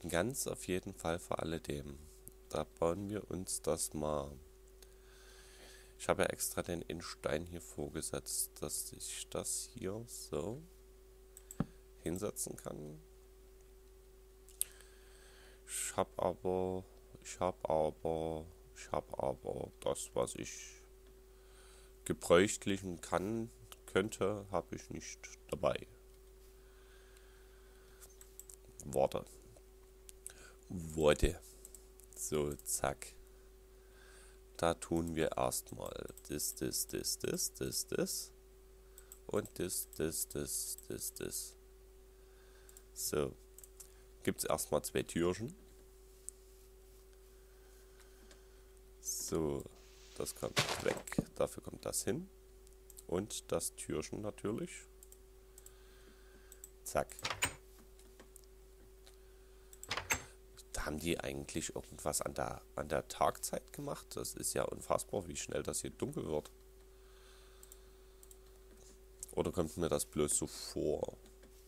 ganz auf jeden Fall vor alledem. Da bauen wir uns das mal. Ich habe ja extra den Innenstein hier vorgesetzt, dass ich das hier so hinsetzen kann. Ich habe aber das, was ich gebräuchlichen könnte, habe ich nicht dabei. Worte. So, zack. Da tun wir erstmal das und das. So, gibt es erstmal 2 Türchen. So, das kommt weg. Dafür kommt das hin. Und das Türchen natürlich. Zack. Haben die eigentlich irgendwas an der Tagzeit gemacht? Das ist ja unfassbar, wie schnell das hier dunkel wird. Oder kommt mir das bloß so vor?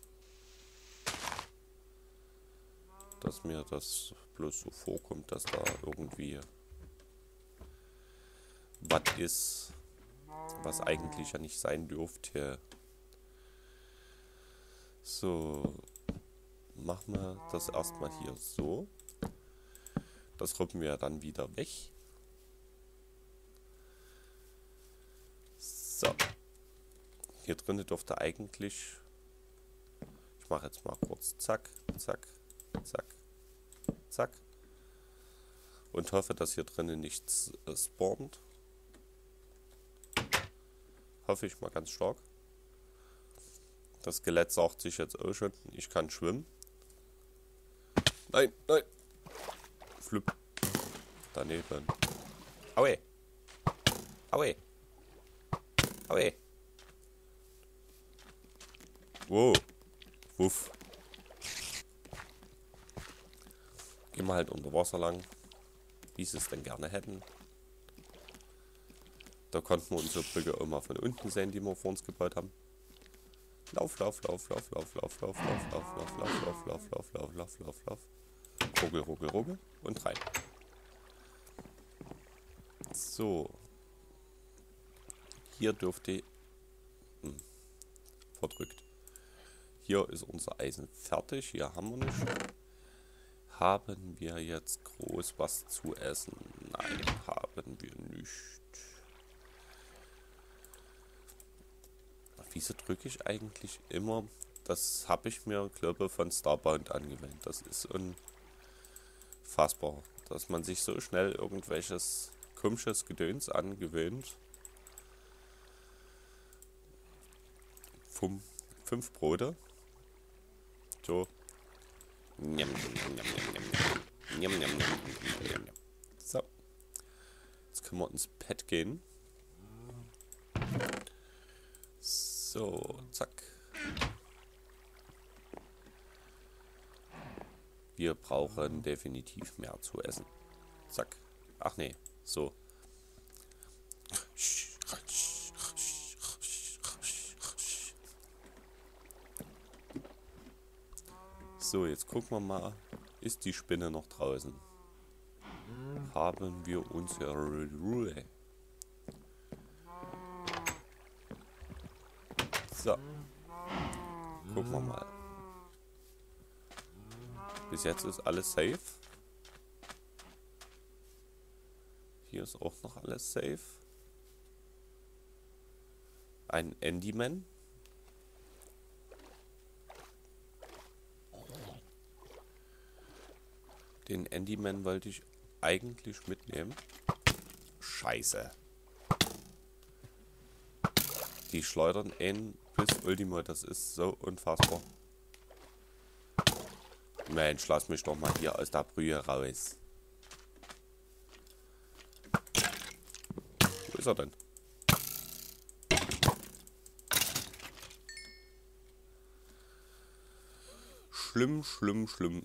Dass mir das bloß so vorkommt, dass da irgendwie was ist, was eigentlich ja nicht sein dürfte. So, machen wir das erstmal hier so. Das ruppen wir dann wieder weg. So. Hier drinnen dürfte eigentlich... Ich mache jetzt mal kurz zack, zack, zack, zack. Und hoffe, dass hier drinnen nichts spawnt. Hoffe ich mal ganz stark. Das Skelett sagt sich jetzt auch schon, ich kann schwimmen. Nein, nein. Flip. Daneben. Aue. Aue. Aue. Wow. Wuff. Gehen wir halt unter Wasser lang, wie sie es denn gerne hätten. Da konnten wir unsere Brücke auch mal von unten sehen, die wir vor uns gebaut haben. Lauf, lauf, lauf, lauf, lauf, lauf, lauf, lauf, lauf, lauf, lauf, lauf, lauf, lauf, lauf, lauf, lauf, lauf. Ruggel, ruggel, ruggel und rein. So. Hier dürfte... verdrückt. Hier ist unser Eisen fertig. Hier haben wir nicht. Haben wir jetzt groß was zu essen? Nein, haben wir nicht. Wieso drücke ich eigentlich immer? Das habe ich mir, glaube ich, von Starbound angewöhnt. Das ist unfassbar, dass man sich so schnell irgendwelches komisches Gedöns angewöhnt. 5 Brote. So. So. Jetzt können wir ins Bett gehen. So, zack. Wir brauchen definitiv mehr zu essen. Zack. Ach nee, so. So, jetzt gucken wir mal. Ist die Spinne noch draußen? Haben wir unsere Ruhe. So. Gucken wir mal. Bis jetzt ist alles safe. Hier ist auch noch alles safe. Ein Enderman. Den Enderman wollte ich eigentlich mitnehmen. Scheiße. Die schleudern ihn bis Ultimo. Das ist so unfassbar. Mensch, lass mich doch mal hier aus der Brühe raus. Wo ist er denn? Schlimm, schlimm, schlimm.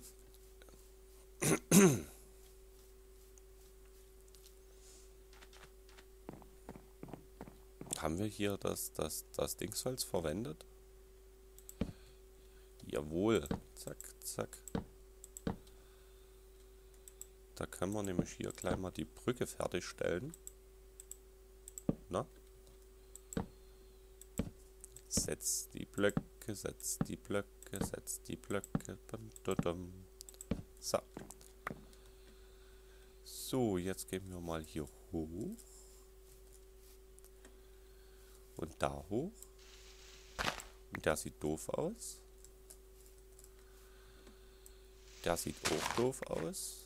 Haben wir hier das Dingsholz verwendet? Jawohl. Zack, zack. Da können wir nämlich hier gleich mal die Brücke fertigstellen. Na? Setz die Blöcke, setz die Blöcke, setz die Blöcke. So. So, jetzt gehen wir mal hier hoch. Und da hoch. Und der sieht doof aus. Der sieht auch doof aus.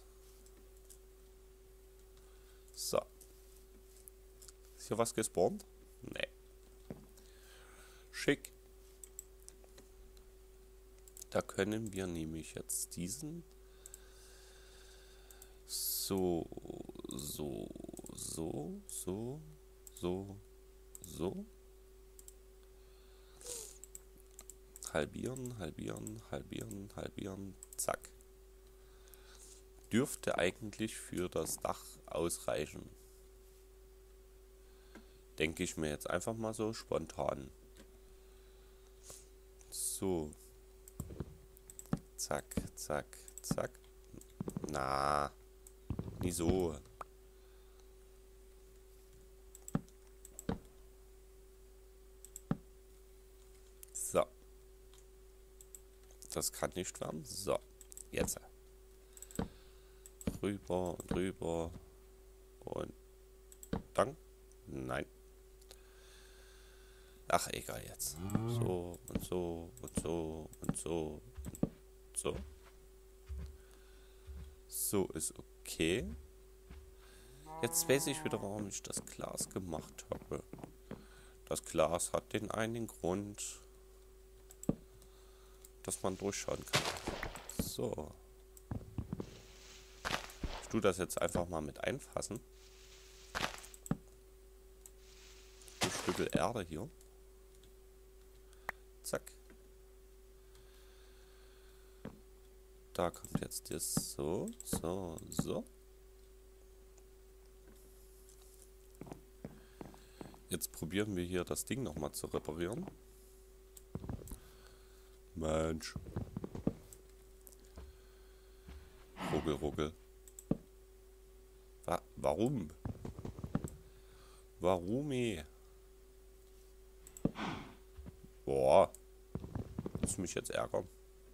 So. Ist hier was gespawnt? Nee. Schick. Da können wir nämlich jetzt diesen so halbieren, halbieren, halbieren, halbieren, zack. Dürfte eigentlich für das Dach ausreichen. Denke ich mir jetzt einfach mal so spontan. So. Zack, zack, zack. Na, nie so. So. Das kann nicht werden. So, jetzt. Rüber und rüber. Und dann. Nein. Ach, egal jetzt. So und so und so und so und so. So ist okay. Jetzt weiß ich wieder, warum ich das Glas gemacht habe. Das Glas hat den einen Grund, dass man durchschauen kann. So. Ich tue das jetzt einfach mal mit einfassen. Ein Stück Erde hier. Zack. Da kommt jetzt das so, so, so. Jetzt probieren wir hier das Ding nochmal zu reparieren. Mensch. Ruckel, ruckel. Warum? Warum? Boah. Muss mich jetzt ärgern.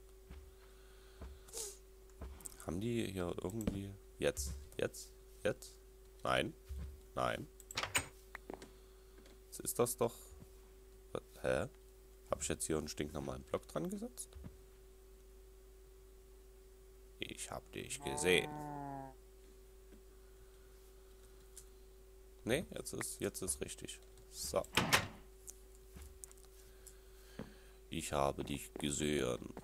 Haben die hier irgendwie... Jetzt? Nein. Nein. Jetzt ist das doch... Hä? Habe ich jetzt hier einen stinknormalen Block dran gesetzt? Ich hab dich gesehen. Ne, jetzt ist richtig. So. Ich habe dich gesehen.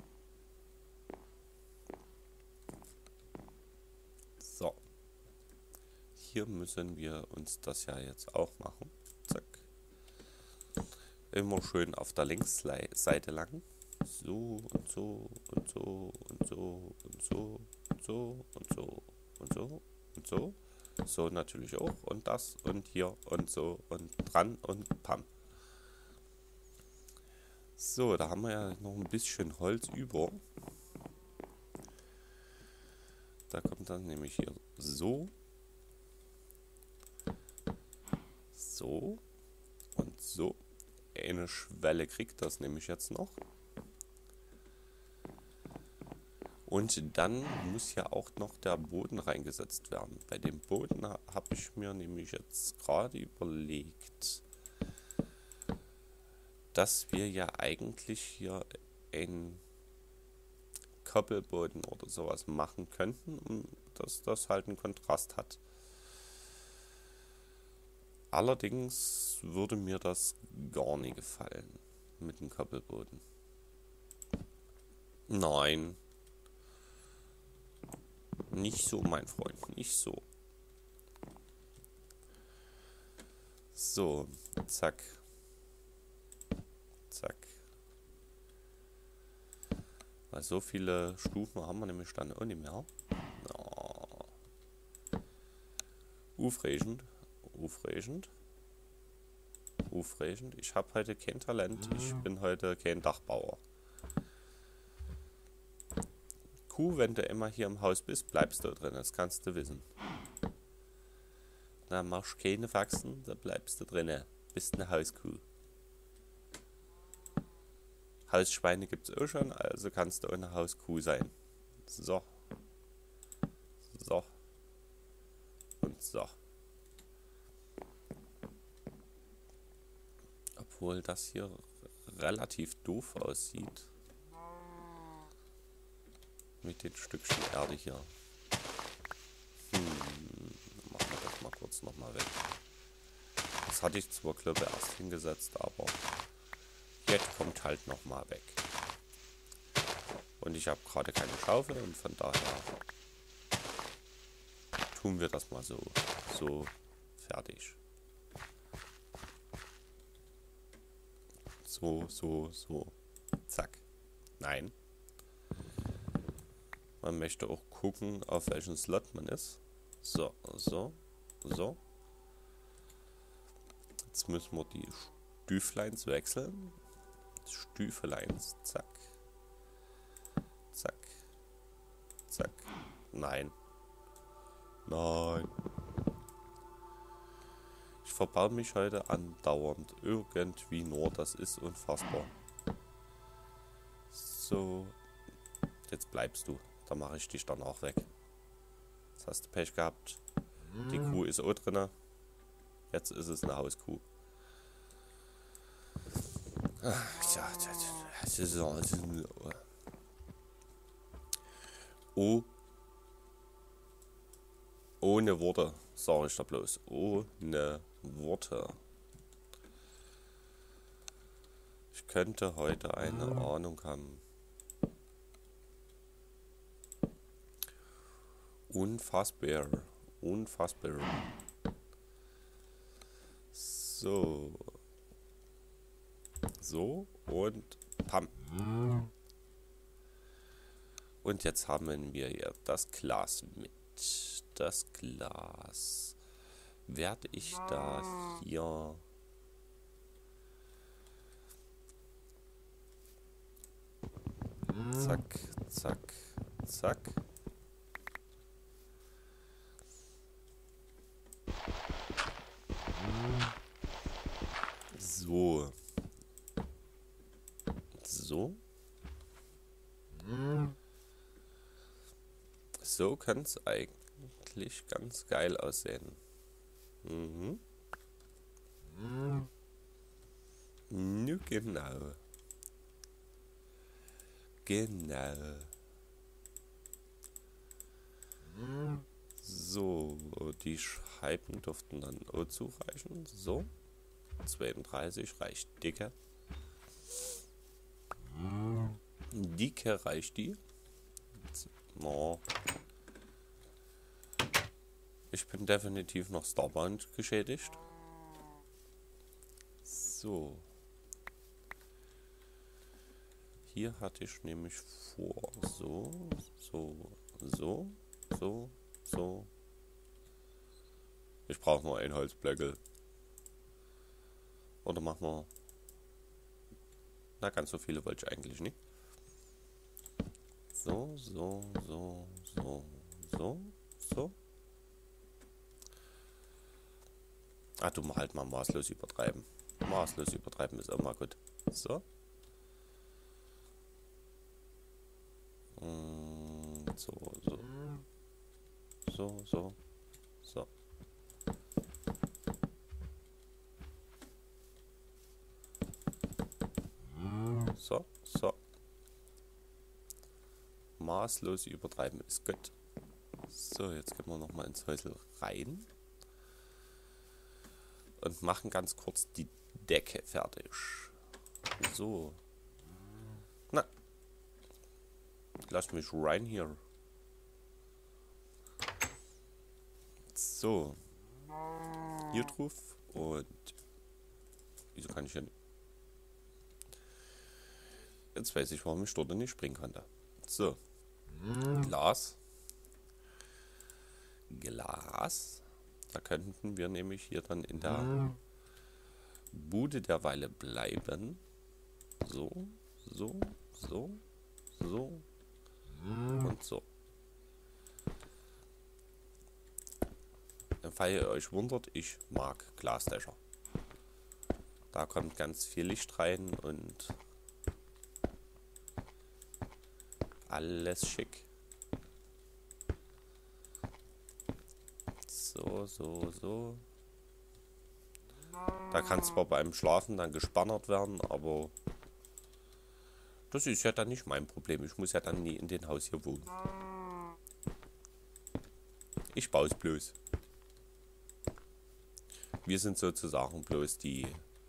So. Hier müssen wir uns das ja jetzt auch machen. Zack. Immer schön auf der Längsseite lang. So und so und so und so und so und so und so und so und so. So natürlich auch. Und das und hier und so und dran und pam. So, da haben wir ja noch ein bisschen Holz über. Da kommt dann nämlich hier so. So. Und so. Eine Schwelle kriegt das nämlich jetzt noch. Und dann muss ja auch noch der Boden reingesetzt werden. Bei dem Boden habe ich mir nämlich jetzt gerade überlegt, dass wir ja eigentlich hier einen Koppelboden oder sowas machen könnten, dass das halt einen Kontrast hat. Allerdings würde mir das gar nicht gefallen mit dem Koppelboden. Nein. Nicht so, mein Freund, nicht so. So, zack. Zack. Weil so viele Stufen haben wir nämlich dann auch nicht mehr. Oh. Aufregend. Aufregend. Aufregend. Ich habe heute kein Talent. Ich bin heute kein Dachbauer. Kuh, wenn du immer hier im Haus bist, bleibst du drin, das kannst du wissen. Na, machst keine Faxen, da bleibst du drin. Bist eine Hauskuh. Hausschweine gibt's auch schon, also kannst du auch eine Hauskuh sein. So. So. Und so. Obwohl das hier relativ doof aussieht. Mit den Stückchen Erde hier. Machen wir das mal kurz nochmal weg. Das hatte ich zwar, glaube ich, erst hingesetzt, aber jetzt kommt halt nochmal weg. Und ich habe gerade keine Schaufel und von daher tun wir das mal so. So, fertig. So, so, so. Zack. Nein. Man möchte auch gucken, auf welchen Slot man ist. So, so, so. Jetzt müssen wir die Stüfleins wechseln. Stüfeleins, zack. Zack. Zack. Nein. Nein. Ich verbaue mich heute andauernd. Irgendwie nur, das ist unfassbar. So. Jetzt bleibst du. Da mache ich dich dann auch weg. Jetzt hast du Pech gehabt. Die Kuh ist auch drin. Jetzt ist es eine Hauskuh. Oh. Ohne Worte, sage ich da bloß. Ohne Worte. Ich könnte heute eine Ahnung haben. Unfassbar. Unfassbar. So. So und pam. Und jetzt haben wir hier das Glas mit. Das Glas. Werde ich da hier... Zack, zack, zack. So. So. So kann es eigentlich ganz geil aussehen. Mhm. Genau. Genau. So, die Scheiben dürften dann auch zureichen. So. 32 reicht dicke. Dicke reicht die. No. Ich bin definitiv noch Starbound geschädigt. So. Hier hatte ich nämlich vor. So, so, so, so, so. Ich brauche nur ein Holzblöckel. Oder machen wir... Na, ganz so viele wollte ich eigentlich nicht. So, so, so, so, so, so. Ach, du halt mal maßlos übertreiben. Maßlos übertreiben ist immer gut. So. So, so. So, so, so. So, so. Maßlos übertreiben ist gut. So, jetzt gehen wir nochmal ins Häusl rein. Und machen ganz kurz die Decke fertig. So. Na. Lass mich rein hier. So. Hier drauf. Und... Wieso kann ich hier nicht... Jetzt weiß ich, warum ich dort nicht springen konnte. So. Glas. Glas. Da könnten wir nämlich hier dann in der Bude derweile bleiben. So, so, so, so, Und so. Falls ihr euch wundert, ich mag Glasdächer. Da kommt ganz viel Licht rein und alles schick. So, so, so. Da kann zwar beim Schlafen dann gespannert werden, aber das ist ja dann nicht mein Problem. Ich muss ja dann nie in dem Haus hier wohnen. Ich baue es bloß. Wir sind sozusagen bloß die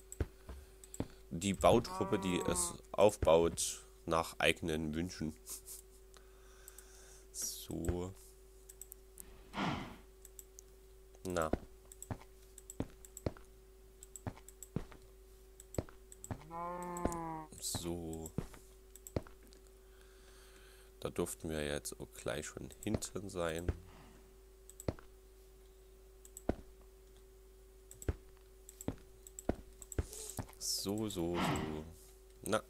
Bautruppe, die es aufbaut nach eigenen Wünschen. So. Na. So. Da durften wir jetzt auch gleich schon hinten sein. So, so, so. Na.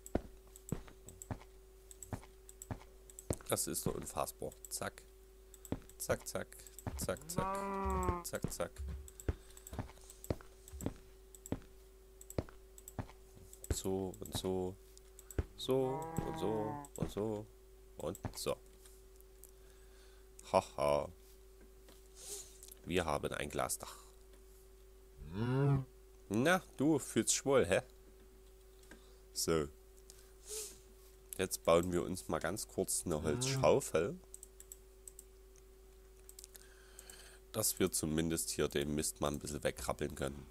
Das ist doch unfassbar. Zack. Zack, zack. Zack, zack. Zack, zack. So und so. So und so und so. Und so. Haha. Wir haben ein Glasdach. Na, du fühlst dich wohl, hä? So. Jetzt bauen wir uns mal ganz kurz eine Holzschaufel. Dass wir zumindest hier den Mist mal ein bisschen wegkrabbeln können.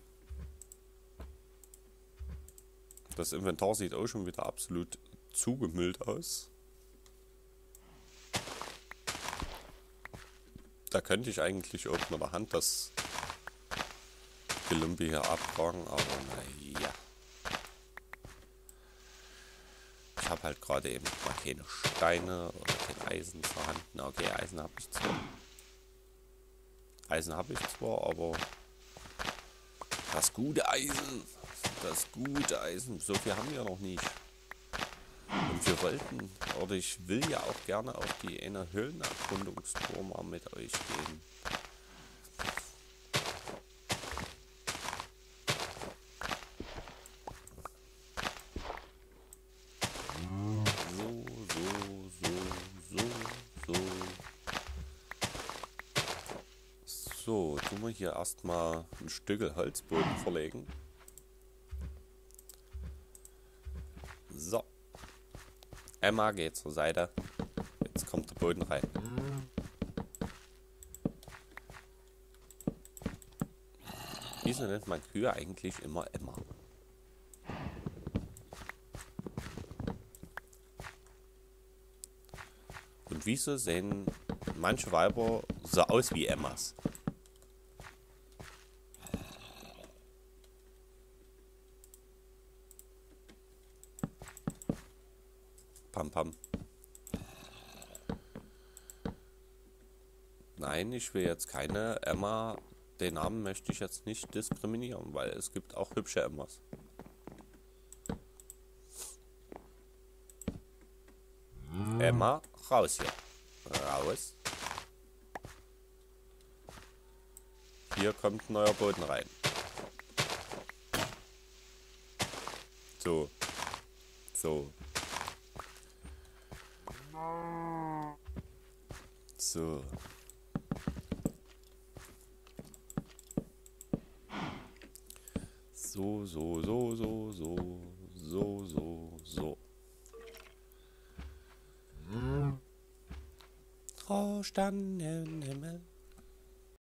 Das Inventar sieht auch schon wieder absolut zugemüllt aus. Da könnte ich eigentlich auch mit der Hand das Gelumpe hier abtragen, aber naja. Ich habe halt gerade eben mal keine Steine oder kein Eisen vorhanden. Okay, Eisen habe ich zwar. Aber das gute Eisen, so viel haben wir noch nicht. Und wir wollten, oder ich will ja auch gerne auf die eine Höhlenerkundungstour mal mit euch gehen. So, tun wir hier erstmal ein Stück Holzboden verlegen. So. Emma geht zur Seite. Jetzt kommt der Boden rein. Wieso nennt man Kühe eigentlich immer Emma? Und wieso sehen manche Weiber so aus wie Emmas? Pam pam. Nein, ich will jetzt keine Emma. Den Namen möchte ich jetzt nicht diskriminieren, weil es gibt auch hübsche Emmas. Emma, raus hier. Raus. Hier kommt ein neuer Boden rein. So. So. So. So, so, so, so, so, so, so, so. Oh, Sternenhimmel.